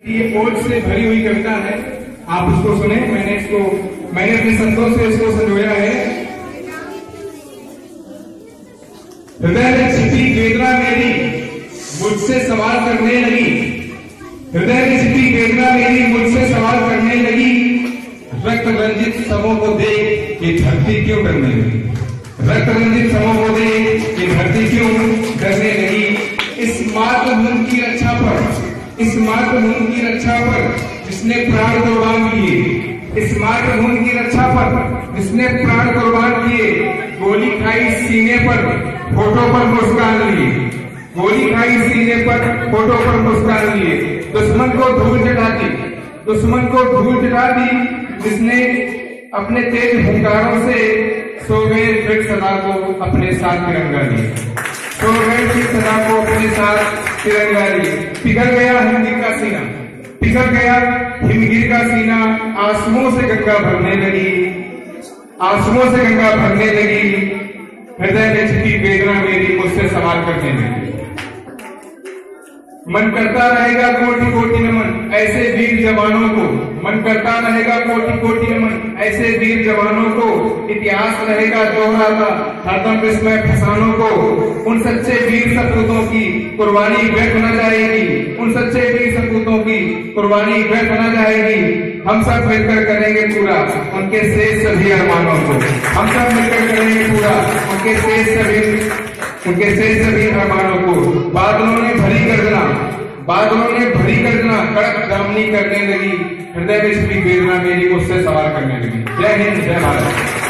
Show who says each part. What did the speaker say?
Speaker 1: ये ओज से भरी हुई कविता है, आप उसको सुने। मैंने अपने शब्दों से इसको संजोया है। हृदय में छिपी वेदना मेरी मुझसे सवाल करने लगी, हृदय में छिपी वेदना मेरी मुझसे सवाल करने लगी। रक्त रंजित समों को देख ये धरती क्यों डरने लगी, रक्त रंजित समों को देख ये धरती क्यों डरने लगी। इस मातृभूमि की रक्षा पर, इस मातृभूमि की रक्षा पर जिसने प्राण कुर्बान किए, इस मातृभूमि की रक्षा पर जिसने प्राण कुर्बान किए। गोली खाई सीने पर फोटो पर मुस्कान लिए, गोली खाई सीने पर फोटो पर मुस्कान लिए। दुश्मन को धूल चढ़ा दी, दुश्मन को धूल चढ़ा दी जिसने अपने तेज हुंकारों से सो गए फिर सदा को अपने साथ तिरंगा लिए, सो गए फिर सदा को अपने साथ तिरंगा लिए। पिघल गया हिमगिर का सीना, पिघल गया हिमगिर का सीना। आंसुओं से गंगा भरने लगी, आंसुओं से गंगा भरने लगी। हृदय में छिपी वेदना मेरी मुझसे सवाल करने लगी। मन करता रहेगा कोटि कोटि नमन ऐसे वीर जवानों को, मन करता रहेगा कोटि कोटि नमन ऐसे वीर जवानों को। इतिहास रहेगा दोहराता हरदम विस्मय फसानों को। उन सच्चे वीर सपूतों की कुर्बानी व्यर्थ न जाएगी, उन सच्चे वीर सपूतों की कुर्बानी व्यर्थ न जाएगी। हम सब मिलकर करेंगे पूरा उनके शेष सभी अरमानों को, हम सब मिलकर करेंगे पूरा उनके शेष सभी अरमानों को। बादलों ने भरी गर्जना, बादलों ने भरी गर्जना कड़क जामनी करने लगी। हृदय में छिपी वेदना मेरी मुझसे सवाल करने लगी। जय हिंद, जय भारत।